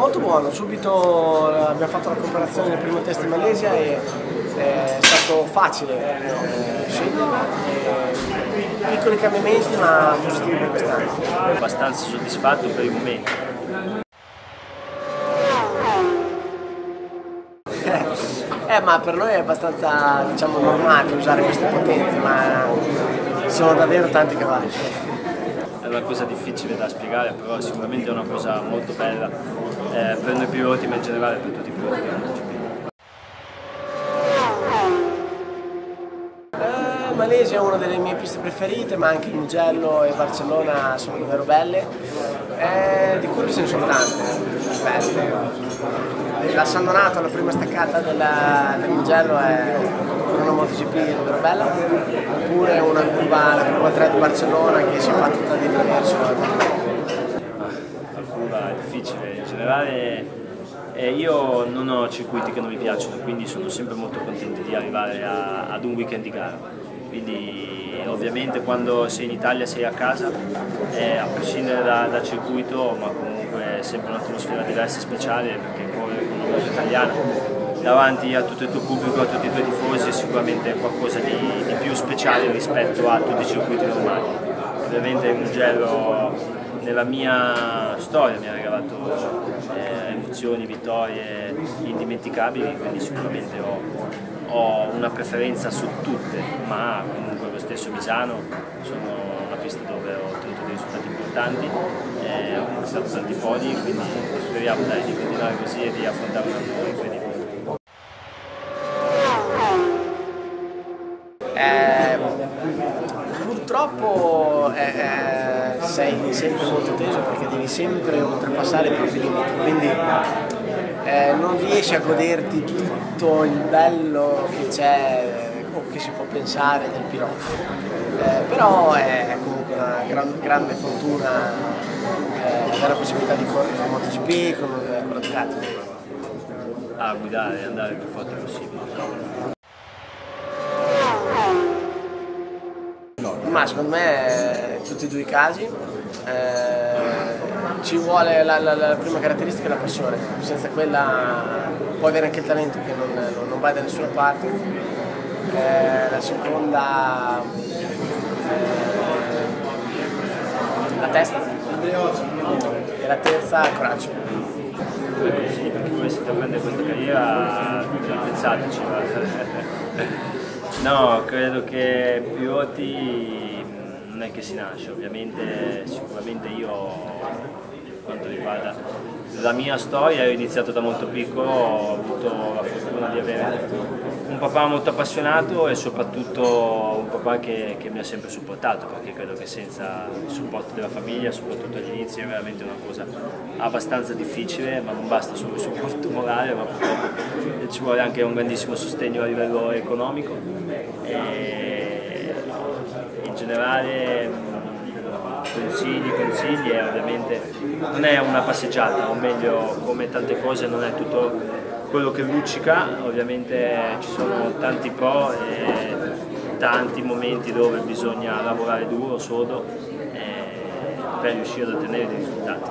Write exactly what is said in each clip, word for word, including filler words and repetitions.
molto buono, subito abbiamo fatto la comparazione nel primo test in Malesia e è stato facile eh, sceglierla, e piccoli cambiamenti ma positivi per quest'anno. Abbastanza soddisfatto per il momento. Eh, ma per noi è abbastanza, diciamo, normale usare queste potenze, ma sono davvero tanti cavalli. È una cosa difficile da spiegare, però sicuramente è una cosa molto bella eh, per noi piloti, ma in generale per tutti i piloti di MotoGP. Eh, Malesia è una delle mie piste preferite, ma anche Mugello e Barcellona sono davvero belle. Eh, di curve ce ne sono tante, belle. La San Donato, la prima staccata della, del Mugello, è una MotoGP davvero bella, oppure una curva, la curva tre di Barcellona che si fa tutta di traverso. La curva è difficile, in generale eh, io non ho circuiti che non mi piacciono, quindi sono sempre molto contento di arrivare a, ad un weekend di gara. Quindi ovviamente quando sei in Italia sei a casa, eh, a prescindere da, da circuito, ma comunque è sempre un'atmosfera diversa e speciale, perché correre con una moto italiana davanti a tutto il tuo pubblico, a tutti i tuoi tifosi, è sicuramente qualcosa di, di più speciale rispetto a tutti i circuiti normali. Ovviamente il Mugello nella mia storia mi ha regalato eh, emozioni, vittorie indimenticabili, quindi sicuramente ho ho una preferenza su tutte, ma comunque lo stesso Misano sono una pista dove ho ottenuto dei risultati importanti, eh, ho conquistato tanti podi, quindi speriamo dai, di continuare così e di affrontare un anno incredibile. Eh, purtroppo eh, eh, sei sempre molto teso perché devi sempre oltrepassare i propri limiti, quindi eh, non riesci a goderti tutto il bello che c'è o che si può pensare del pilota, eh, però è comunque una gran, grande fortuna eh, avere la possibilità di correre in MotoGP con, con la Ducati. A guidare e andare il più forte possibile. Ma secondo me tutti e due i casi, eh, ci vuole la, la, la prima caratteristica è la passione, senza quella puoi avere anche il talento che non, non, non vai da nessuna parte, eh, la seconda eh, la testa e la terza il coraggio. Sì, perché poi se prende questa carriera pensateci. No, credo che piloti non è che si nasce, ovviamente sicuramente io per quanto riguarda la mia storia ho iniziato da molto piccolo, ho avuto la fortuna di avere un papà molto appassionato e soprattutto un papà che, che mi ha sempre supportato, perché credo che senza il supporto della famiglia, soprattutto all'inizio, è veramente una cosa abbastanza difficile, ma non basta solo il supporto morale, ma purtroppo ci vuole anche un grandissimo sostegno a livello economico e in generale consigli, consigli e ovviamente non è una passeggiata, o meglio come tante cose non è tutto quello che luccica, ovviamente ci sono tanti pro e tanti momenti dove bisogna lavorare duro, sodo per riuscire ad ottenere dei risultati.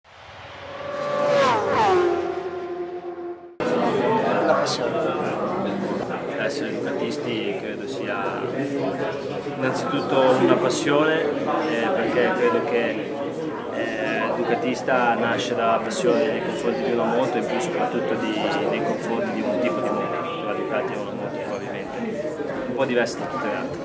La passione. Essere ducatisti credo sia innanzitutto una passione, eh, perché credo che eh, il ducatista nasce dalla passione nei confronti di una moto e più soprattutto di, nei confronti di un tipo di moto. La Ducati è una moto probabilmente un po' diversa da tutte le altre.